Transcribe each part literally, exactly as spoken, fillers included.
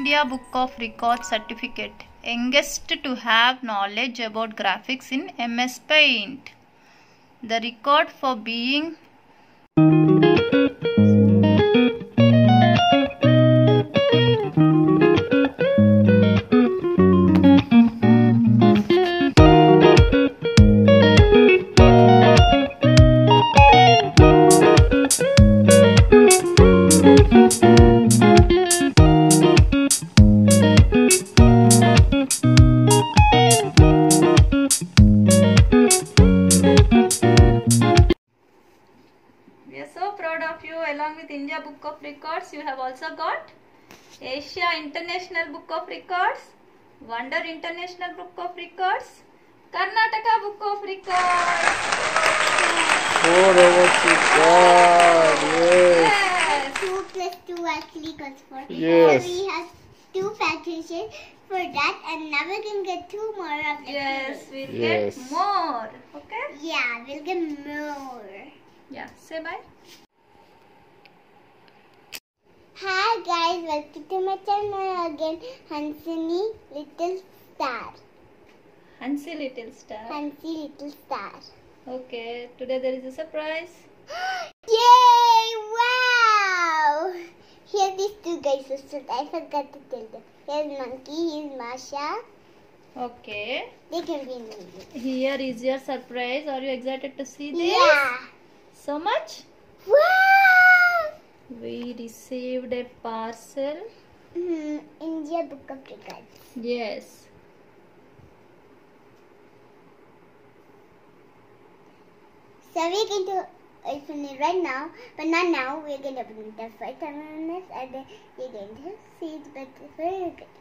India Book of Records certificate. Youngest to have knowledge about graphics in M S Paint. The record for being We are so proud of you. Along with India Book of Records, you have also got Asia International Book of Records, Wonder International Book of Records, Karnataka Book of Records. Four awards you got. Yes. Yes. Two plus two actually equals four. Yes. So we have two factories for that, and now we can get two more of the Yes, we'll Yes. get more. Okay? Yeah, we'll get more. Yeah. Say bye. Hi guys, welcome to my channel again. Hansini Little Star. Hansi Little Star. Hansi Little Star. Okay. Today there is a surprise. Yay! Wow! Here these two guys who stood. I forgot to tell them. Here's Monkey, here's Masha. Okay. They can be in the video. Here is your surprise. Are you excited to see this? Yeah! So much? Wow! We received a parcel. Hmm, India Book of Records. Yes. So we're going to open it right now, but not now. We're going to open it up for ten minutes, and then we're going to see it. But it's very good.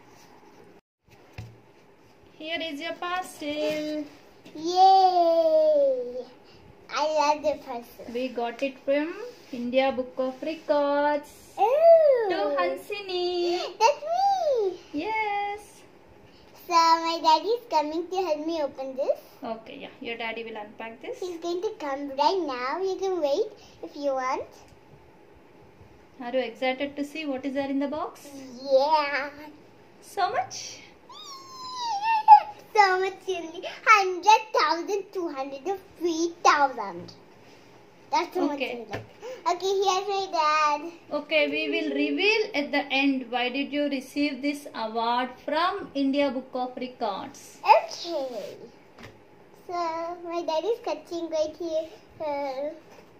Here is your parcel. Yay! I love the parcel. We got it from India Book of Records. Ooh! To Hansini. That's me. Yes. So my daddy is coming to help me open this. Okay, yeah. Your daddy will unpack this. He's going to come right now. You can wait if you want. Are you excited to see what is there in the box? Yeah. So much? So much silly. Hundred thousand, two hundred, three thousand. That's so Okay. much silly. Okay, here's my dad. Okay, we will reveal at the end why did you receive this award from India Book of Records. Okay. So my dad is cutting right here. Uh,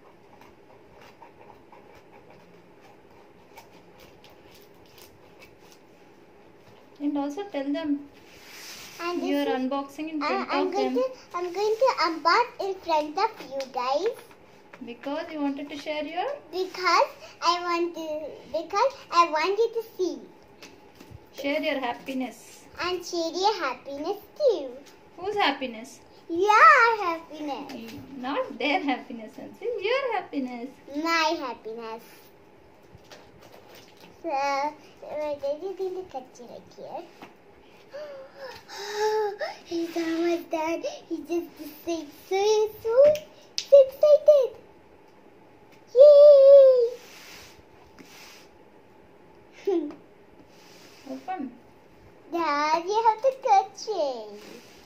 And also tell them and you are this is, unboxing in I, front I'm of going them to I'm going to unbox in front of you guys because you wanted to share your. because I want to because I want you to see Share your happiness. and share your happiness too. Whose happiness? Your happiness. Not their happiness, Hansi. Your happiness. My happiness. So, my daddy is going to cut it right here. He's almost done. He just decided so, so, so excited. Yay! Open. Dad, you have to cut it.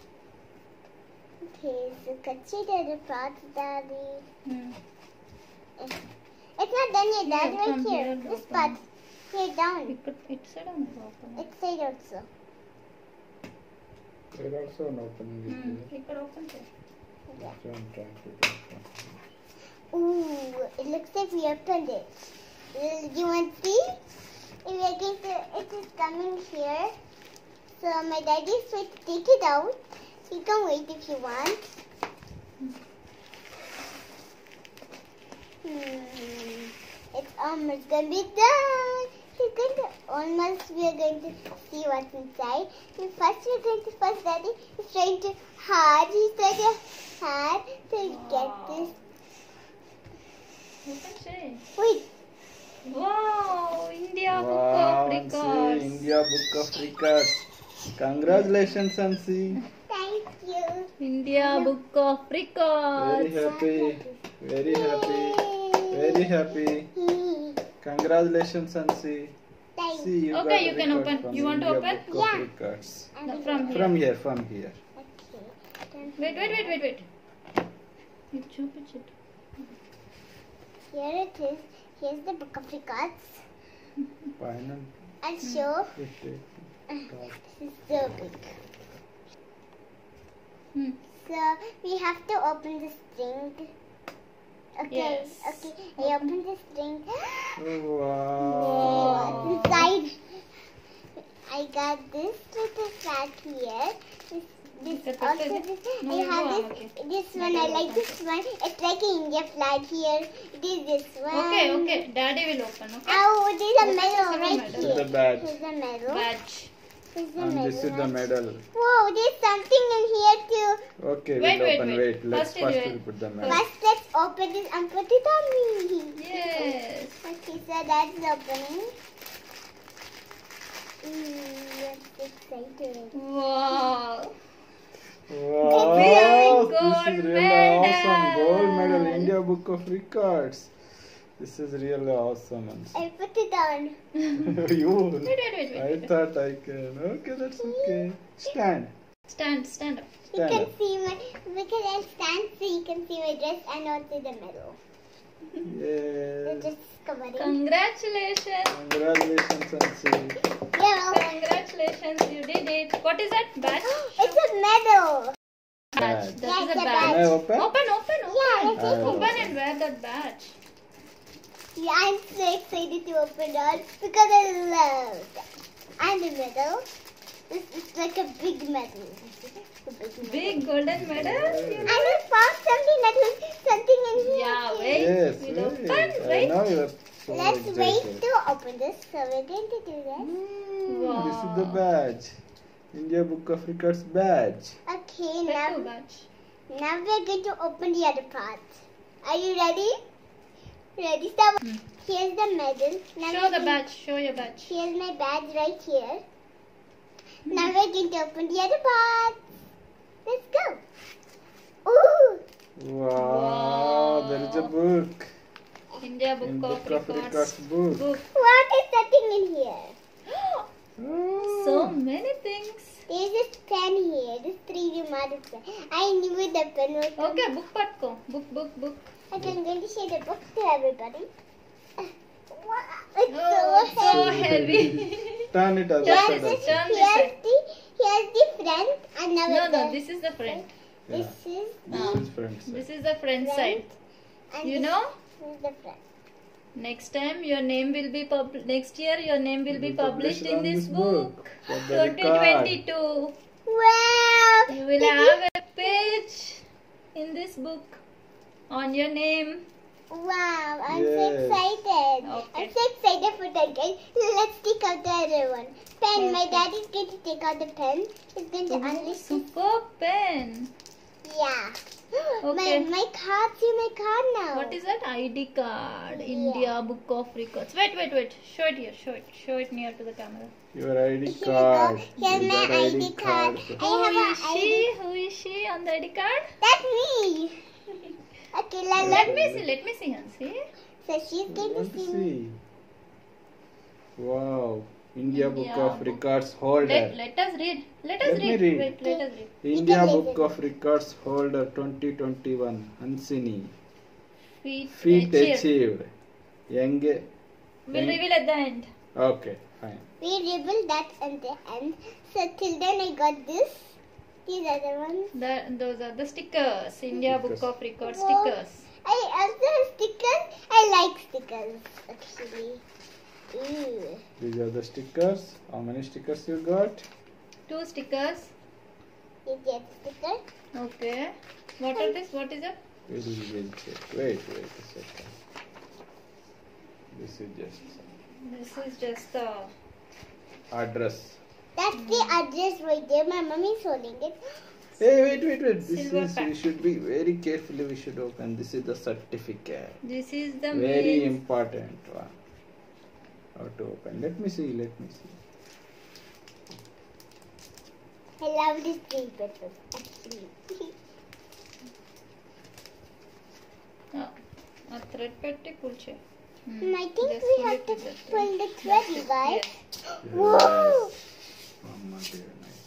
Okay, so cut it at the parts, Daddy. Hmm. It's not done yet, Dad. Here, Right come here. here, This open. part. Here, down. It could, it said on the open. It's side also. There also an opening is Hmm. there. It could open there. That's what I'm trying to do. Ooh, it looks like we opened it. Uh, You want to see? If we are going to, it is coming here. So my daddy is going to take it out. You can wait if you want. Hmm. It's almost gonna be done. We're going to almost. We are going to see what's inside. And first, we're going to first. Daddy is trying to hard. He's trying to hard to get this. Open, say. Wait. Wow! India Wow, Book of Hansi, Records. India Book of Records. Congratulations, Hansi. Thank you. India Book of Records. Very happy. Very happy. Very happy. Hmm. Congratulations, Hansi. Like, See, you Okay, got you a can record open. from You want to India open? Book of Yeah. Records. I'm No, gonna- from here. From here, from here. Okay. Wait, wait, wait, wait, wait. You చూపించు. Here it is. Here's the book of records. Final. I'll show. It, it, it, This is so big. Hmm. So we have to open the string. Okay. Yes. Okay. I open the string. Oh, wow. Wow. Inside, I got this little flag here. This, this It's a also picture. this. No, I have no, this. okay. This one. I like this one. It's like an India flag here. It is this one. Okay, okay. Daddy will open, okay? Oh, there's a Open medal the right medal. here. This is the badge. Here's the medal. Badge. Here's the And medal. this is the right? medal. Whoa, there's something in here too. Okay, Wait, we'll wait, open. wait. Wait, let's First first you we'll wait. put the medal. First, let's open this and put it on me. Yes. Okay, so that's opening. Mm, I'm excited. Wow. Wow, Big this gold is really medal. awesome. Gold medal, India Book of Records. This is really awesome. I put it on. You. Wait, wait, wait, wait. I wait. thought I can. Okay, that's okay. Stand. Stand, stand up. You Stand can up. see my, because I stand so you can see my dress and also the medal. The Yes. dress is covering. Congratulations. Congratulations, Ansi. Yeah. Congratulations, you did it. What is that? Badge? It's a medal. Badge. Badge. That Yeah, is it's a a badge. Can I open? Open, open, open. Yeah, let's I will Open open. and wear that badge. Yeah, I'm so excited to open it because I love that. And the medal. This is like a big medal. A big medal. Big golden medal. And I found something that was something in here. Yeah, too. wait. Yes, We'll wait. open, I wait. know you're so Let's excited. wait to open this. So we're going to do that. Mm, This is the Wow. badge. India Book of Records badge. Okay, Tattoo now, badge. now we're going to open the other part. Are you ready? Ready? Stop. Hmm. Here's the medal. Now Show we're the going- badge. Show your badge. Here's my badge right here. Now we're going to open the other part. Let's go. Ooh. Wow, Wow. there is a book. India Book, In of, Book of Records. Records book. Book. What is that thing in here? Oh. So many things. There's this pen here. This three D model pen. I knew the pen was. Okay, book patko. Book, book, book. Okay, I'm going to show the book to everybody. Wow, it's Oh, so so heavy. heavy. Turn it other Turn side this, also. turn this Here's side. the here's the front and now No, it's no, the- this is the front. Yeah. This is Ah. This is front side. This is the front Front. side. and You this know, is the front. next time your name will be pub. Next year your name will be Will be published published in on this this book. book for the twenty twenty-two. Wow! You will have a page in this book on your name. Wow! I'm so Yes. excited. Okay. I'm so excited for that, guys. Let's take out the other one. Pen. My Okay. dad is going to take out the pen. He's going to unleash this. Super pen. Yeah. Okay. My my card. See my card now. What is that? I D card. Yeah. India Book of Records. Wait, wait, wait. Show it here. Show it. Show it near to the camera. Your I D Here you card. go. Here's You my got I D card. card. I Who have is a I D. she? Who is she on the I D card? That's me. Okay, let, Let let me see. Let me see, Hansi. So she's I going to want to see. see. Wow. India Book India of Book. Records holder. Let, let us read. Let us Let me read. read. Wait, let us read. India can Book listen. of Records holder twenty twenty-one. Hansini. Feet, Feat achieved. achieved. Young. We'll reveal at the end. Okay, fine. We revealed that at the end. So till then I got this. These are the ones. The, those are the stickers. India Stickers. Book of Records Wow. stickers. I also have stickers. I like stickers actually. Ooh. These are the stickers. How many stickers you got? Two stickers. You get sticker. Okay. What are this? What is it? We'll, we'll check. Wait, wait a second. This is just This is just the. address. That's the address right there. My mummy is holding it. Hey, wait, wait, wait. This Silver is, pack. we should be very carefully, we should open. This is the certificate. This is the Very main. important one. How to open. Let me see, let me see. I love this green paper actually. Oh, a thread petti pull check. Hmm. I think Just we pull have it to with that pull way. the thread, you guys. Yes. Whoa! Mama, dear, nice.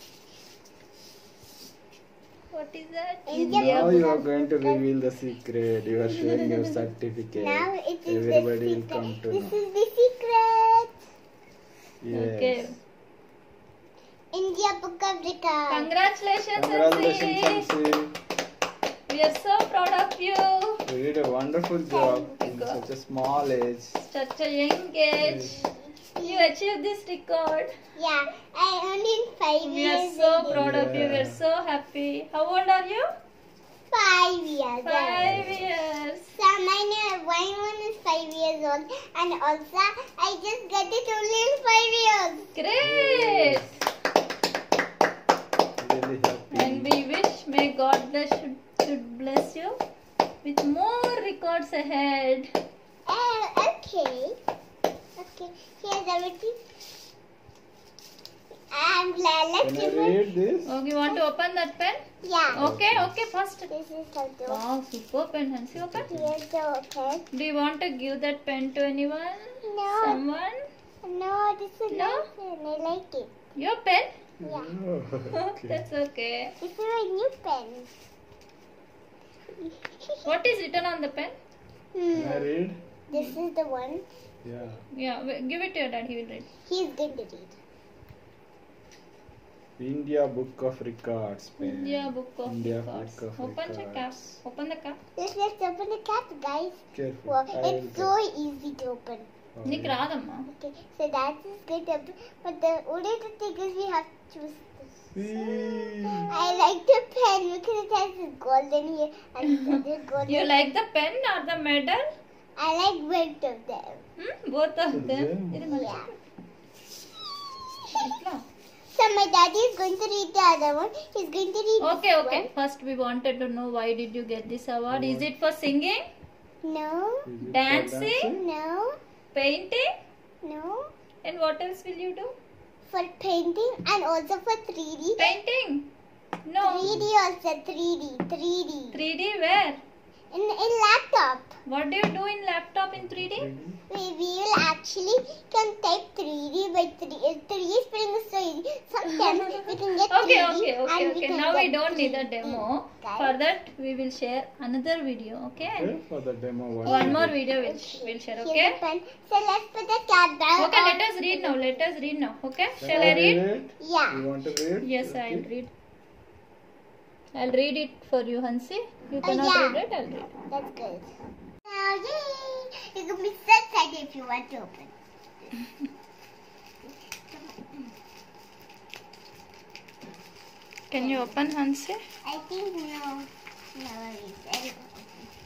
What is that? India Now book you are of going to records. reveal the secret. You are showing your certificate. Now it is Everybody the will secret. come to This know. is the secret. Yes. Okay. India Book of Records. Congratulations, Congratulations, Hansi. Hansi. We are so proud of you. You did a wonderful job in God. such a small age. Such a young age. You achieved this record. Yeah, I only in five We are years. so I did. proud of you. We are Yeah. so happy. How old are you? Five years. Five years. So my name, one one is five years old, and also I just got it only in five years. Great. Really happy. And we wish may God bless should, should bless you with more records ahead. Oh, okay. Okay, here's everything. And uh, let's Can I remove. read this? Oh, you want to open that pen? Yeah. Okay, okay, first. This is how to. Wow, super pen, Hansi. Open. Here's the open. Do you want to give that pen to anyone? No. Someone? No, this is No? my pen. I like it. Your pen? Yeah. Oh, okay. That's okay. This is my new pen. What is written on the pen? Can I Hmm. read? This is the one. Yeah. Yeah, w- give it to your dad. He will read. He's going to read. India Book of Records pen. India Book of India Records. Book of Open the cap. Records. Open the cap. Let's, let's open the cap, guys. Careful. Wow, I will it's get- so easy to open. Oh, Nick yeah. Radamma. Okay, so that is good. to open. But the only thing is we have to choose this. Whee! I like the pen because it has this golden here and this golden. You like the pen or the medal? I like both of them. Hmm? Both of them. Yeah. ఇది మంచి- Yeah. ఇట్లా. So my daddy is going to read the other one. He's going to read Okay, this okay. First, we wanted to know why did you get this award? Is it for singing, one. No, Is it for Dancing? no, painting, no. and what else will you do? For painting and also for three D. Painting? No. three D also, three D, three D. three D where? In, in laptop. What do you do in laptop in three D? We, we will actually can type three D by three. Uh, three D spelling is so easy. Sometimes we can get Okay, three D okay, okay, and we okay. can Now we get don't need a three D. demo. Guys. For that, we will share another video, okay? Okay, for the demo one. One more video we'll, we'll share, Here's okay? the pen. So let's put the cap down. Okay, on- let us read now. Let us read now, okay? Can Shall I read? it? Yeah. You want to read? Yes, Okay. I'll read. I'll read it for you, Hansi. You Oh, cannot yeah. read it, I'll read. That's good. Now, yay! You can be so excited if you want to open. Can you open, Hansi? I think no. No worries. I will open.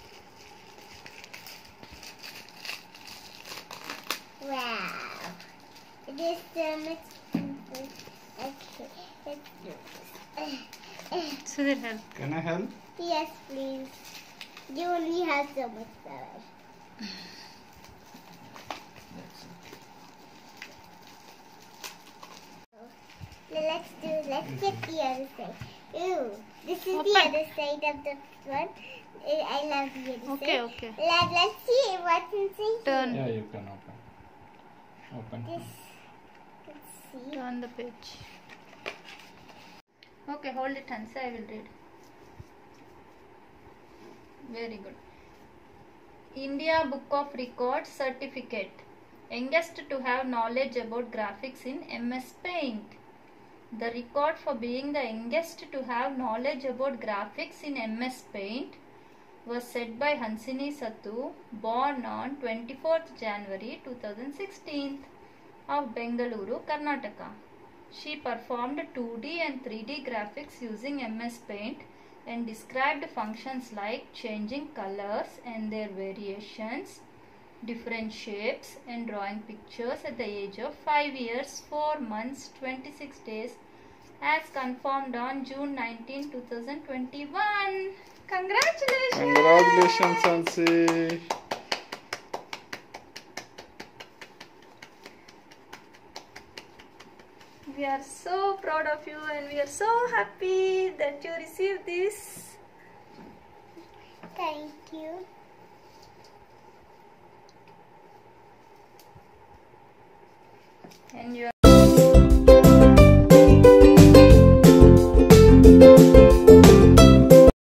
Wow. It is so much simple. Okay, let's do this. Sudhir, help. Can I help? Yes, please. You only have so much power. Let's do, let's get the other side. Ooh, this is the Open. other side of the one. Eh, I love the other Okay, side. okay. Let, let's see what's inside. Turn. Yeah, you can open. Open. This, let's see. Turn the page. Okay, hold it, Hansi. I will read. Very good. India Book of Records Certificate. Youngest to have knowledge about graphics in M S Paint. The record for being the youngest to have knowledge about graphics in M S Paint was set by Hansini Sattu, born on twenty-fourth January two thousand sixteen of Bengaluru, Karnataka. She performed two D and three D graphics using M S Paint and described functions like changing colors and their variations, different shapes, and drawing pictures at the age of five years, four months, twenty-six days, as confirmed on June nineteenth, two thousand twenty-one. Congratulations! Congratulations, Hansi. We are so proud of you and we are so happy that you received this. Thank you. Enjoy.